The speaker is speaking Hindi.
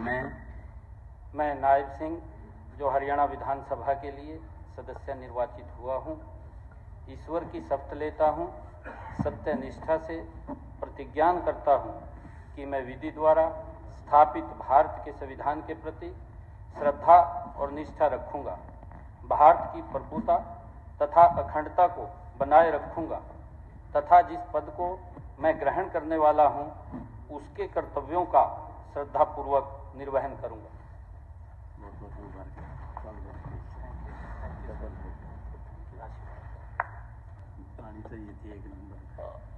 मैं नायब सिंह, जो हरियाणा विधानसभा के लिए सदस्य निर्वाचित हुआ हूँ, ईश्वर की शपथ लेता हूँ, सत्य निष्ठा से प्रतिज्ञान करता हूँ कि मैं विधि द्वारा स्थापित भारत के संविधान के प्रति श्रद्धा और निष्ठा रखूँगा, भारत की प्रभुता तथा अखंडता को बनाए रखूँगा तथा जिस पद को मैं ग्रहण करने वाला हूँ उसके कर्तव्यों का श्रद्धापूर्वक निर्वहन करूँगा। चाहिए थी एक नंबर।